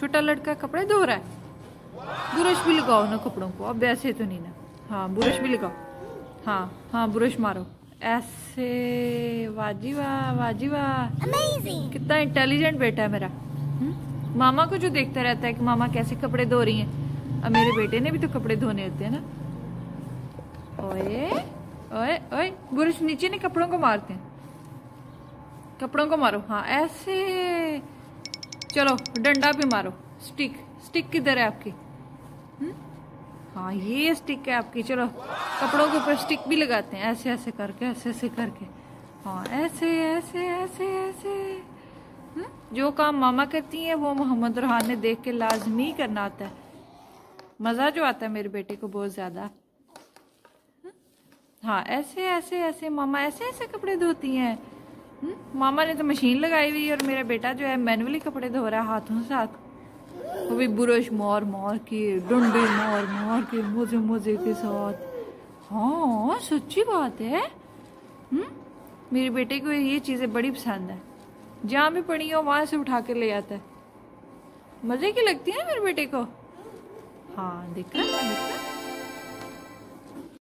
छोटा लड़का कपड़े धो रहा है। ब्रश भी लगाओ ना कपड़ों को, अब ऐसे तो नहीं ना। हाँ ब्रश भी लगाओ, हाँ हाँ ब्रश मारो ऐसे। वाजी वाह, वाजी वाह, कितना इंटेलिजेंट बेटा है मेरा। मामा को जो देखता रहता है कि मामा कैसे कपड़े धो रही हैं। अब मेरे बेटे ने भी तो कपड़े धोने होते हैं ना। ओए ओए ओए, ब्रश नीचे नहीं, कपड़ों को मारते हैं, कपड़ों को मारो। हाँ ऐसे, चलो डंडा भी मारो। स्टिक, स्टिक किधर है आपकी? हाँ ये स्टिक है आपकी। चलो कपड़ों के ऊपर स्टिक भी लगाते हैं, ऐसे ऐसे करके, ऐसे ऐसे करके। हाँ ऐसे ऐसे ऐसे ऐसे। जो काम मामा करती हैं वो मोहम्मद रुहान ने देख के लाजमी करना आता है। मज़ा जो आता है मेरे बेटे को बहुत ज़्यादा। हाँ ऐसे ऐसे ऐसे, मामा ऐसे ऐसे कपड़े धोती हैं। मामा ने तो मशीन लगाई हुई है और मेरा बेटा जो है मैनुअली कपड़े धो रहा है हाथों से हाथ। वो भी ब्रश मार मार के, डंडे मार मार के, मजे मजे के साथ। हाँ सच्ची बात है। मेरे बेटे को ये चीज़ें बड़ी पसंद है। जहाँ भी पड़ी हो वहाँ से उठा के ले आता है। मजे की लगती है मेरे बेटे को। हाँ देखा देखा।